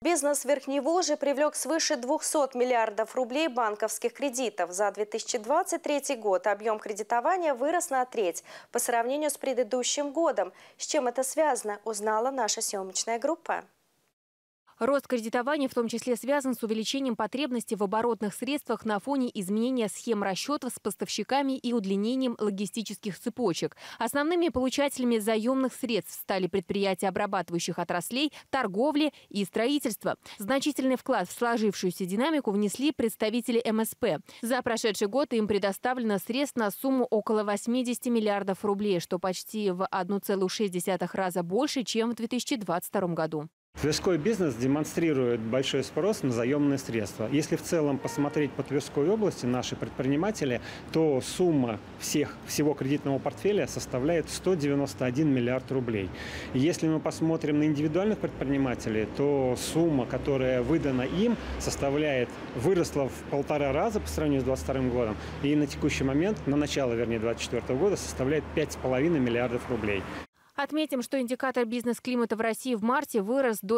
Бизнес Верхневолжья привлек свыше 200 миллиардов рублей банковских кредитов. За 2023 год объем кредитования вырос на треть по сравнению с предыдущим годом. С чем это связано, узнала наша съемочная группа. Рост кредитования в том числе связан с увеличением потребностей в оборотных средствах на фоне изменения схем расчетов с поставщиками и удлинением логистических цепочек. Основными получателями заемных средств стали предприятия обрабатывающих отраслей, торговли и строительства. Значительный вклад в сложившуюся динамику внесли представители МСП. За прошедший год им предоставлено средств на сумму около 80 миллиардов рублей, что почти в 1,6 раза больше, чем в 2022 году. Тверской бизнес демонстрирует большой спрос на заемные средства. Если в целом посмотреть по Тверской области наши предприниматели, то сумма всего кредитного портфеля составляет 191 миллиард рублей. Если мы посмотрим на индивидуальных предпринимателей, то сумма, которая выдана им, выросла в 1,5 раза по сравнению с 2022 годом. И на текущий момент, на начало, 2024 года, составляет 5,5 миллиардов рублей. Отметим, что индикатор бизнес-климата в России в марте вырос до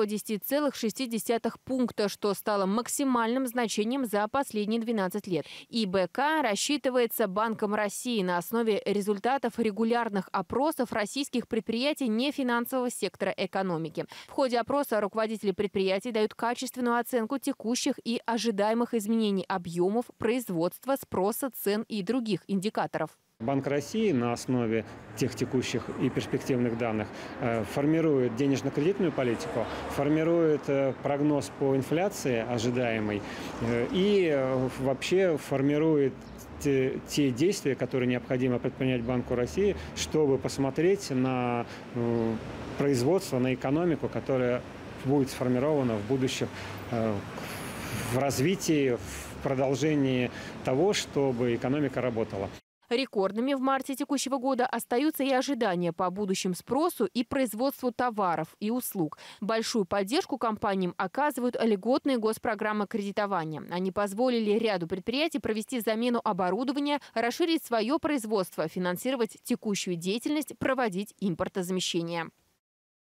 10,6 пункта, что стало максимальным значением за последние 12 лет. ИБК рассчитывается Банком России на основе результатов регулярных опросов российских предприятий нефинансового сектора экономики. В ходе опроса руководители предприятий дают качественную оценку текущих и ожидаемых изменений объемов, производства, спроса, цен и других индикаторов. Банк России на основе тех текущих и перспективных данных формирует денежно-кредитную политику, формирует прогноз по инфляции ожидаемой и вообще формирует те действия, которые необходимо предпринять Банку России, чтобы посмотреть на производство, на экономику, которая будет сформирована в будущем в развитии, в продолжении того, чтобы экономика работала. Рекордными в марте текущего года остаются и ожидания по будущему спросу и производству товаров и услуг. Большую поддержку компаниям оказывают льготные госпрограммы кредитования. Они позволили ряду предприятий провести замену оборудования, расширить свое производство, финансировать текущую деятельность, проводить импортозамещение.